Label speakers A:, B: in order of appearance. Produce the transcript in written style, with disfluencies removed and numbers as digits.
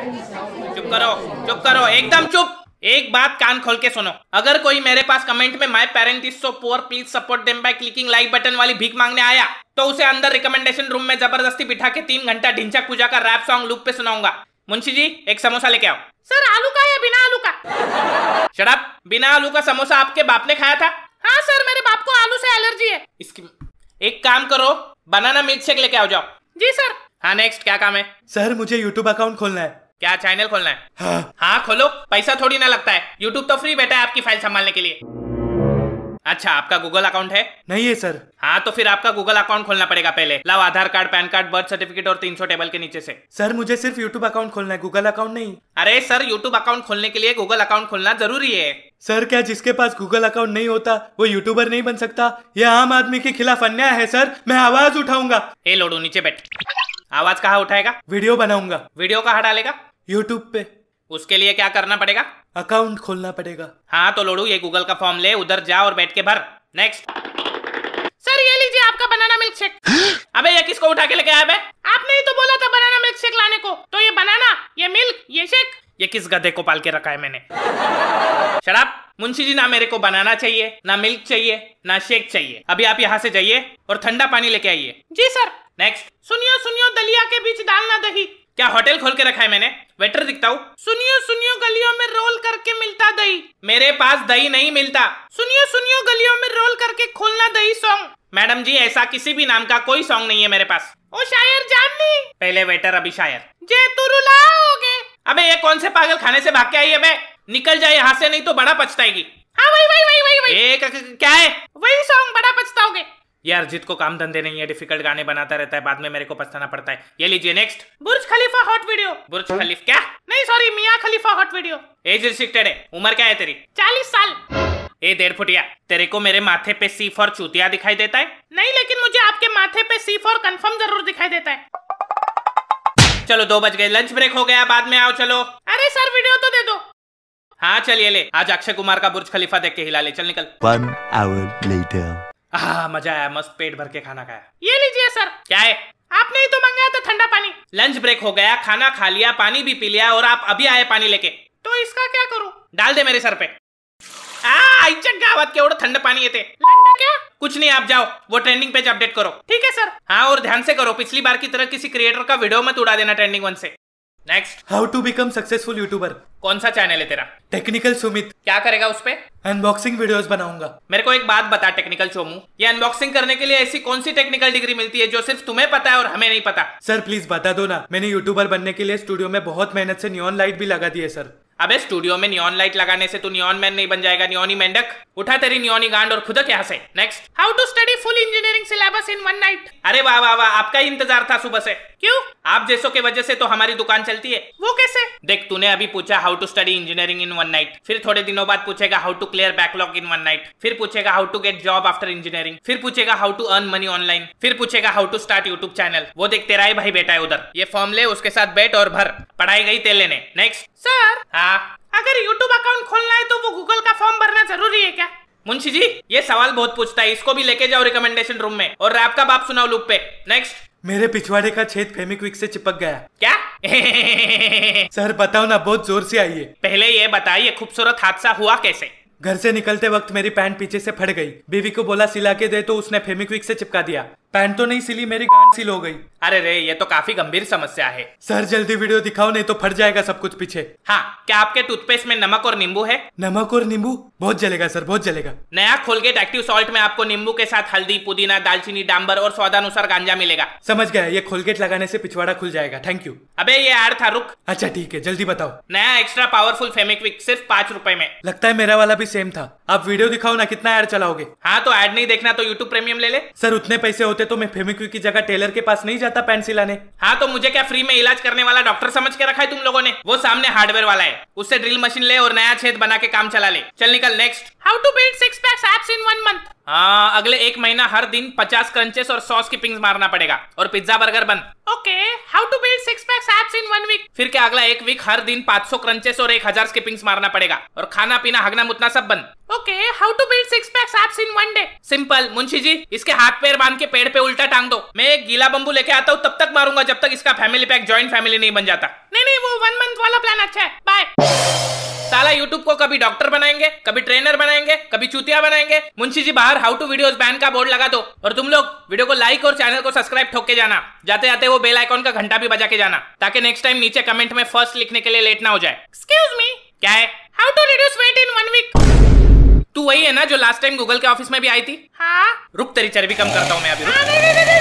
A: चुप करो, चुप करो, एकदम चुप। एक बात कान खोल के सुनो, अगर कोई मेरे पास कमेंट में my parent is so poor please support them by clicking like button वाली भीख मांगने आया तो उसे अंदर रिकमेंडेशन रूम में जबरदस्ती बिठा के 3 घंटा ढिंचक पूजा का रैप सॉन्ग लूप पे सुनाऊंगा। मुंशी जी एक समोसा लेके आओ।
B: सर आलू का या बिना आलू का?
A: शट अप, बिना आलू का समोसा आपके बाप ने खाया था?
B: हाँ सर, मेरे बाप को आलू से एलर्जी है।
A: इसकी एक काम करो, बनाना मिल्क शेक लेके आओ जाओ।
B: जी सर।
A: हाँ नेक्स्ट, क्या काम है?
C: सर मुझे यूट्यूब अकाउंट खोलना है।
A: क्या चैनल खोलना है?
C: हाँ।
A: हाँ खोलो, पैसा थोड़ी ना लगता है, यूट्यूब तो फ्री बैठा है आपकी फाइल संभालने के लिए। अच्छा आपका गूगल अकाउंट है?
C: नहीं है सर।
A: हाँ तो फिर आपका गूगल अकाउंट खोलना पड़ेगा पहले। लाओ Aadhaar card, PAN card, birth certificate और 300 टेबल के नीचे से।
C: सर मुझे सिर्फ यूट्यूब अकाउंट खोलना है, गूगल अकाउंट नहीं।
A: अरे सर यूट्यूब अकाउंट खोलने के लिए गूगल अकाउंट खोलना जरूरी है।
C: सर क्या जिसके पास गूगल अकाउंट नहीं होता वो यूट्यूबर नहीं बन सकता? यह आम आदमी के खिलाफ अन्याय है सर, मैं आवाज उठाऊंगा।
A: ए लोडू नीचे बैठ। आवाज कहाँ उठाएगा?
C: वीडियो बनाऊंगा।
A: वीडियो कहाँ डालेगा?
C: यूट्यूब पे।
A: उसके लिए क्या करना पड़ेगा?
C: अकाउंट खोलना पड़ेगा।
A: हाँ तो लोडू ये गूगल का फॉर्म ले, उधर जा और बैठ के भर। नेक्स्ट।
B: सर ये लीजिए आपका बनाना मिल्क शेक।
A: अबे ये किसको उठा के लेके आया बे?
B: आपने ही तो बोला था बनाना मिल्क शेक लाने को, तो ये बनाना, ये मिल्क, ये शेक।
A: ये किस गधे को पाल के रखा है मैंने? शराब मुंशी जी, ना मेरे को बनाना चाहिए, ना मिल्क चाहिए, ना शेक चाहिए। अभी आप यहाँ से जाइए और ठंडा पानी लेके आइए।
B: जी सर।
A: नेक्स्ट।
B: सुनियो सुनियो दलिया के बीच डालना दही।
A: क्या होटल खोल के रखा है मैंने? वेटर दिखता हूँ?
B: सुनियो सुनियो गलियों में रोल करके मिलता दही।
A: मेरे पास दही नहीं मिलता।
B: सुनियो सुनियो गलियों में रोल करके खोलना दही सॉन्ग।
A: मैडम जी ऐसा किसी भी नाम का कोई सॉन्ग नहीं है मेरे पास।
B: ओ शायर जाननी।
A: पहले वेटर अभी शायर।
B: जे तू रुलाओगे।
A: अबे ये कौन से पागल खाने से भाग के आई है बे? निकल जाए यहाँ से नहीं तो बड़ा पछताएगी।
B: हाँ वही
A: क्या है?
B: वही सॉन्ग, बड़ा पछताओगे।
A: यार अर्जित को काम धंधे नहीं है, डिफिकल्ट गाने बनाता रहता है, बाद में मेरे को पछताना पड़ता है। ये लीजिए next.
B: Burj Khalifa hot video.
A: Burj खलीफ क्या?
B: नहीं sorry, Mia Khalifa hot video.
A: Age restricted है। उम्र क्या है तेरी?
B: 40 साल।
A: ए 1.5 फुटिया, तेरे को मेरे माथे पे सी फॉर चूतिया दिखाई देता है?
B: नहीं, लेकिन मुझे आपके माथे पे सी फॉर कंफर्म जरूर दिखाई देता है।
A: चलो 2 बज गए, लंच ब्रेक हो गया, बाद में आओ चलो।
B: अरे सर वीडियो तो दे दो।
A: हाँ चलिए ले, आज अक्षय कुमार का बुर्ज खलीफा देख के हिला ले, चल निकल।
D: 1 hour later.
A: मजा आया, मस्त पेट भर के खाना खाया।
B: ये लीजिए सर।
A: क्या है?
B: आपने ही तो मंगाया था ठंडा पानी।
A: लंच ब्रेक हो गया, खाना खा लिया, पानी भी पी लिया और आप अभी आए पानी लेके।
B: तो इसका क्या करूं?
A: डाल दे मेरे सर पे। गावात केवढं थंड पानी येते।
B: लंडा क्या?
A: कुछ नहीं, आप जाओ, वो ट्रेंडिंग पेज अपडेट करो।
B: ठीक है सर।
A: हाँ और ध्यान से करो, पिछली बार की तरह किसी क्रिएटर का वीडियो मत उड़ा देना ट्रेंडिंग 1 से। Next.
C: How to become successful YouTuber.
A: कौन सा चैनल है तेरा?
C: टेक्निकल सुमित।
A: क्या करेगा उस पे?
C: अनबॉक्सिंग वीडियोस बनाऊंगा।
A: मेरे को एक बात बता टेक्निकल चोमू, ये अनबॉक्सिंग करने के लिए ऐसी कौन सी टेक्निकल डिग्री मिलती है जो सिर्फ तुम्हें पता है और हमें नहीं पता?
C: सर प्लीज बता दो ना, मैंने यूट्यूबर बनने के लिए स्टूडियो में बहुत मेहनत से नियॉन लाइट भी लगा दी है सर।
A: अबे स्टूडियो में नियॉन लाइट लगाने से तू नियॉन मैन नहीं बन जाएगा, नियॉनी मेंढक। उठा तेरी नियॉनी गांड और खुदक यहाँ से। Next.
B: How to study full engineering syllabus in 1 night.
A: अरे वाह वाह वाह, आपका ही इंतजार था सुबह से।
B: क्यों?
A: आप जैसों की वजह से तो हमारी दुकान चलती है।
B: वो कैसे?
A: देख, तूने अभी पूछा how to study engineering in 1 night, फिर थोड़े दिनों बाद पूछेगा how to clear backlog in 1 night, फिर पूछेगा how to get job after engineering, फिर पूछेगा how to earn money online, फिर पूछेगा how to start YouTube channel. वो देख तेरा ही भाई बेटा है उधर, ये फॉर्म ले, उसके साथ बैठ और भर। पढ़ाई गई तेल लेने। नेक्स्ट।
B: सर।
A: हाँ।
B: अगर यूट्यूब अकाउंट खोलना है तो वो गूगल का फॉर्म भरना जरूरी है क्या?
A: मुंशी जी ये सवाल बहुत पूछता है, इसको भी लेके जाओ रिकमेंडेशन रूम में और रैप का बाप सुनाओ लूप पे। नेक्स्ट।
C: मेरे पिछवाड़े का छेद फेविक्विक से चिपक गया।
A: क्या?
C: सर बताओ ना, बहुत जोर से आई है।
A: पहले ये बताइए खूबसूरत हादसा हुआ कैसे?
C: घर से निकलते वक्त मेरी पैंट पीछे से फट गई, बीवी को बोला सिला के दे तो उसने फेविक्विक से चिपका दिया। पैंट तो नहीं सिली, मेरी गांड सील हो गई।
A: अरे रे, ये तो काफी गंभीर समस्या है।
C: सर जल्दी वीडियो दिखाओ नहीं तो फट जाएगा सब कुछ पीछे।
A: हाँ, क्या आपके टूथपेस्ट में नमक और नींबू है?
C: नमक और नींबू? बहुत जलेगा सर, बहुत जलेगा।
A: नया कोलगेट एक्टिव सॉल्ट में आपको नींबू के साथ हल्दी, पुदीना, दालचीनी, डांबर और स्वादानुसार गांजा मिलेगा।
C: समझ गया, ये कोलगेट लगाने से पिछवाड़ा खुल जाएगा। Thank you.
A: अबे ये ऐड था, रुक।
C: अच्छा ठीक है, जल्दी बताओ।
A: नया एक्स्ट्रा पावरफुल फेविक्विक सिर्फ 5 रुपए में।
C: लगता है मेरा वाला भी सेम था। आप वीडियो दिखाओ ना, कितना ऐड चलाओगे?
A: हाँ तो ऐड नहीं देखना तो यूट्यूब प्रीमियम ले ले।
C: सर उतने पैसे होते तो मैं फेविक्विक की जगह टेलर के पास नहीं जाता पैंट सिलाने।
A: हाँ तो मुझे क्या फ्री में इलाज करने वाला डॉक्टर समझ के रखा है तुम लोगों ने? वो सामने हार्डवेयर वाला है, उससे ड्रिल मशीन ले और नया छेद बना के काम चला ले। चल निकल। Next.
B: How to build 6 packs abs in 1 month.
A: हाँ, अगले 1 महीना हर दिन 50 क्रंचेस और 100 स्किपिंग्स मारना पड़ेगा और पिज्जा बर्गर बंद।
B: Okay, how to build 6 packs abs in 1 week.
A: फिर क्या अगला 1 वीक हर दिन 500 क्रंचेस और 1000 स्किपिंग्स मारना पड़ेगा और खाना पीना हगना मुतना सब बंद।
B: Okay, how to build 6 packs abs in 1 day.
A: Simple, Munshi ji इसके हाथ पैर बांध के पेड़ पे उल्टा टांग दो। मैं एक गीला बम्बू लेके आता हूँ, तब तक मारूंगा जब तक इसका फैमिली पैक जॉइंट फैमिली नहीं बन जाता।
B: नहीं, वो 1 मंथ वाला प्लान अच्छा है। बाय।
A: साला यूट्यूब को कभी डॉक्टर बनाएंगे, कभी ट्रेनर बनाएंगे, कभी चूतिया बनाएंगे। मुंशी जी बाहर हाउ टू वीडियोस बैन का बोर्ड लगा दो और तुम लोग वीडियो को लाइक और चैनल को सब्सक्राइब ठोक के जाना। जाते जाते वो बेल आइकॉन का घंटा भी बजा के जाना ताकि नेक्स्ट टाइम नीचे कमेंट में फर्स्ट लिखने के लिए लेट ना हो जाए।
B: एक्सक्यूज मी,
A: क्या है?
B: How to reduce weight in 1 week.
A: तू वही है ना जो लास्ट टाइम गूगल के ऑफिस में भी आई थी?
B: हाँ।
A: रुक तेरी चर्बी कम करता हूँ मैं अभी।
B: नहीं,